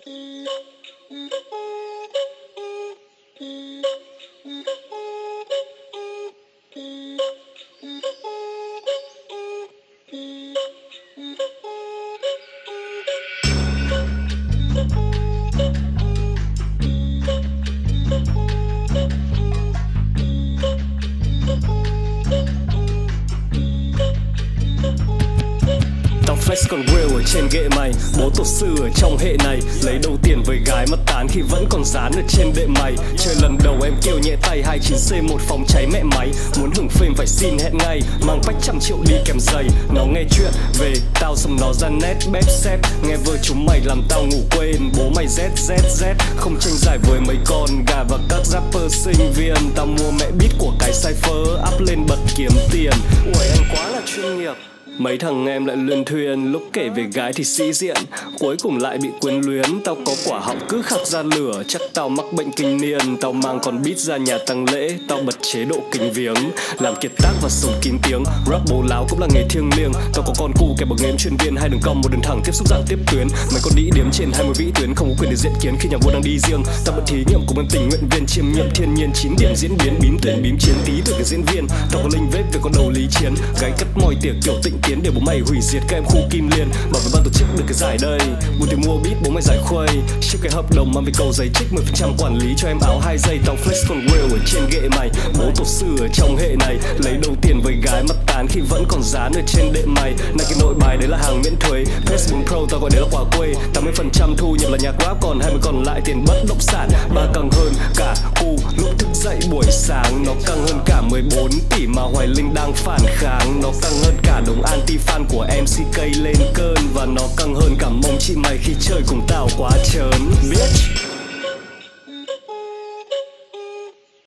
Flex còn real ở trên ghệ mày, bố tổ sư ở trong hệ này. Lấy đầu tiền với gái mất tán khi vẫn còn dán ở trên đệm mày. Chơi lần đầu em kêu nhẹ tay 29C1 phòng cháy mẹ máy. Muốn hưởng fame phải xin hẹn ngay, mang bách 100 triệu đi kèm giày. Nó nghe chuyện về tao xong nó ra nét bếp xếp. Nghe vợ chúng mày làm tao ngủ quên, bố mày ZZZ. Không tranh giải với mấy con gà và các rapper sinh viên. Tao mua mẹ beat của cái cypher, up lên bật kiếm tiền. Ui anh quá là chuyên nghiệp. Mấy thằng em lại luyên thuyên, lúc kể về gái thì sĩ diện, cuối cùng lại bị quyến luyến. Tao có quả họng cứ khắc ra lửa, chắc tao mắc bệnh kinh niên. Tao mang con beat ra nhà tang lễ, tao bật chế độ kính viếng. Làm kiệt tác và sống kín tiếng, rap bố láo cũng là nghề thiêng liêng. Tao có con cu kẹp bằng nghếm chuyên viên, hai đường cong một đường thẳng tiếp xúc dạng tiếp tuyến. Mấy con đĩ điếm trên 20 vĩ tuyến, không có quyền để diện kiến khi nhà vua đang đi riêng. Tao bật thí nghiệm cùng ban tình nguyện viên, chiêm nghiệm thiên nhiên 9 điểm diễn biến, bím tuyển bím chiến tí từ cái diễn viên. Tao có linh vết về con đầu lý chiến, gái cất mòi tiệc kiểu tịnh tiến để bố mày hủy diệt các em khu Kim Liên. Bảo với ban tổ chức được cái giải đây, buồn thì mua beat bố mày giải khuây. Ship cái hợp đồng mang về cầu giấy trích 10% quản lý cho em áo 2 giây. Tao flex còn real ở trên ghệ mày, bố tổ sư ở trong hệ này. Lấy đầu tiền với gái mất tán khi vẫn còn dán ở trên đệm mày. Này cái nội bài đấy là hàng miễn thuế, PS4 Pro tao gọi đấy là quà quê. 80% thu nhập là nhạc rap, còn 20 còn lại tiền bất động sản. Ba căng hơn cả cu lúc thức dậy buổi sáng, nó căng hơn cả 14 tỷ mà Hoài Linh đang phản kháng. Nó căng hơn cả đống anti fan của MCK lên cơn, và nó căng hơn cả mông chị mày khi chơi cùng tao quá trớn bitch.